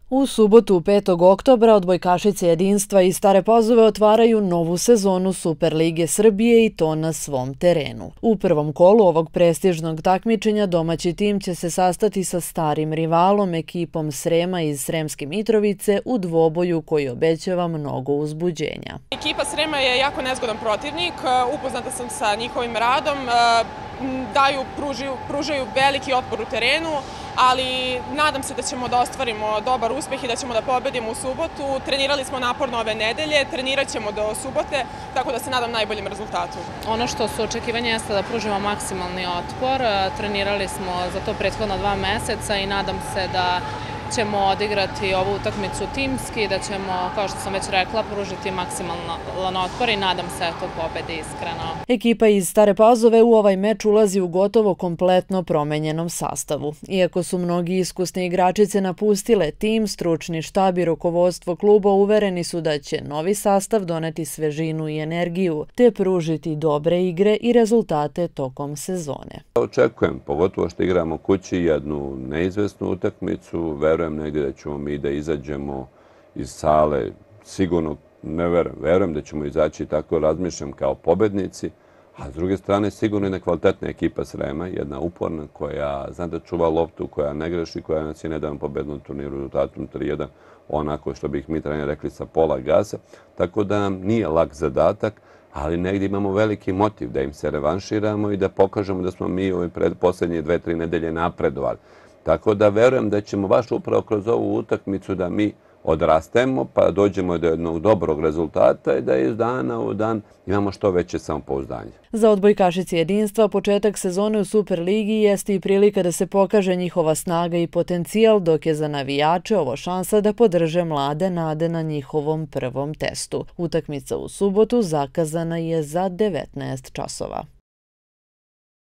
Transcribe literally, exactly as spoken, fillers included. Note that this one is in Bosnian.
U subotu petog oktobra odbojkašice Jedinstva iz Stare Pazove otvaraju novu sezonu Superlige Srbije i to na svom terenu. U prvom kolu ovog prestižnog takmičenja domaći tim će se sastati sa starim rivalom, ekipom Srema iz Sremske Mitrovice, u dvoboju koji obećava mnogo uzbuđenja. Ekipa Srema je jako nezgodan protivnik, upoznata sam sa njihovim radom, daju, pružaju, pružaju veliki otpor u terenu, ali nadam se da ćemo da ostvarimo dobar uspeh i da ćemo da pobedimo u subotu. Trenirali smo naporno ove nedelje, trenirat ćemo do subote, tako da se nadam najboljem rezultatu. Ono što su očekivanja jeste da pružimo maksimalni otpor. Trenirali smo za to prethodna dva meseca i nadam se da ćemo odigrati ovu utakmicu timski, da ćemo, kao što sam već rekla, pružiti maksimalan otpor i nadam se to pobedi iskreno. Ekipa iz Stare Pazove u ovaj meč ulazi u gotovo kompletno promenjenom sastavu. Iako su mnogi iskusni igračice napustile tim, stručni štab i rukovodstvo kluba uvereni su da će novi sastav doneti svežinu i energiju, te pružiti dobre igre i rezultate tokom sezone. Očekujem, pogotovo što igramo kući, jednu neizvesnu utakmicu. Verujem negdje da ćemo mi da izađemo iz sale, sigurno ne verujem, verujem da ćemo izaći, tako razmišljam, kao pobednici, a s druge strane sigurno jedna kvalitetna ekipa Srema, jedna uporna koja zna da čuva loptu, koja ne greši, koja nas je nedavno pobedila na turniru rezultatom tri jedan, onako što bih mi treneri rekli sa pola gasa, tako da nam nije lak zadatak, ali negdje imamo veliki motiv da im se revanširamo i da pokažemo da smo mi ove posljednje dve, tri nedelje napredovali. Tako da verujem da ćemo baš upravo kroz ovu utakmicu da mi odrastemo pa dođemo do jednog dobrog rezultata i da iz dana u dan imamo što veće samopouzdanje. Za odbojkašice Jedinstva početak sezone u Superligi jeste i prilika da se pokaže njihova snaga i potencijal, dok je za navijače ovo šansa da podrže mlade nade na njihovom prvom testu. Utakmica u subotu zakazana je za devetnaest časova.